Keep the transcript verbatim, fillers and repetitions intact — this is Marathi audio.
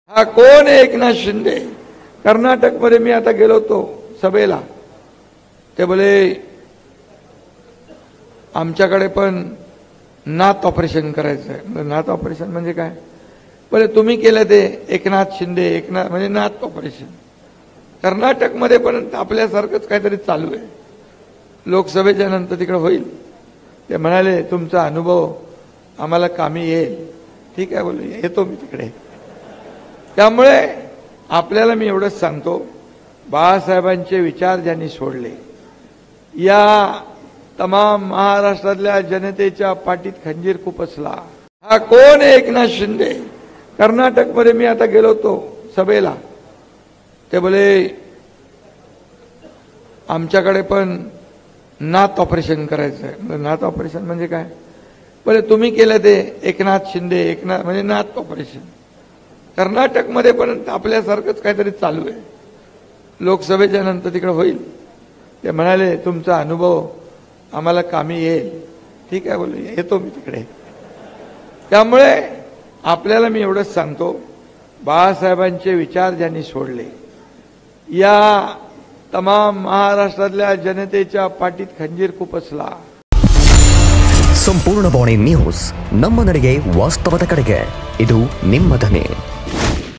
हा कोण आहे एकनाथ शिंदे? कर्नाटकमध्ये मी आता गेलो होतो सभेला, ते बोले आमच्याकडे पण नात ऑपरेशन करायचं आहे. म्हणजे नात ऑपरेशन म्हणजे काय? बोले तुम्ही केलं ते एकनाथ शिंदे, एकनाथ म्हणजे नात ऑपरेशन. कर्नाटकमध्ये पण आपल्यासारखंच काहीतरी चालू आहे. लोकसभेच्या नंतर तिकडे होईल. ते म्हणाले तुमचा अनुभव आम्हाला कामी येईल. ठीक आहे बोलले, येतो मी तिकडे. त्यामुळे आपल्याला मी एवढंच सांगतो, बाळासाहेबांचे विचार ज्यांनी सोडले, या तमाम महाराष्ट्रातल्या जनतेच्या पाठीत खंजीर खुपसला. हा कोण आहे एकनाथ शिंदे? कर्नाटकमध्ये मी आता गेलो होतो सभेला, ते बोले आमच्याकडे पण नात ऑपरेशन करायचं आहे. म्हणजे नात ऑपरेशन म्हणजे काय? बोले तुम्ही केलं ते एकनाथ शिंदे, एकनाथ म्हणजे नात ऑपरेशन. कर्नाटकमध्ये पण आपल्यासारखंच काहीतरी चालू आहे. लोकसभेच्या नंतर तिकडे होईल. ते म्हणाले तुमचा अनुभव आम्हाला कामी येईल. ठीक आहे बोलले, येतो मी तिकडे. त्यामुळे आपल्याला मी एवढंच सांगतो, बाळासाहेबांचे विचार ज्यांनी सोडले, या तमाम महाराष्ट्रातल्या जनतेच्या पाठीत खंजीर खुपसला. ಸಂಪೂರ್ಣ ಬಾಣಿ ನ್ಯೂಸ್, ನಮ್ಮ ನಡೆಗೆ ವಾಸ್ತವದ ಕಡೆಗೆ. ಇದು ನಿಮ್ಮ ಧ್ವನಿ.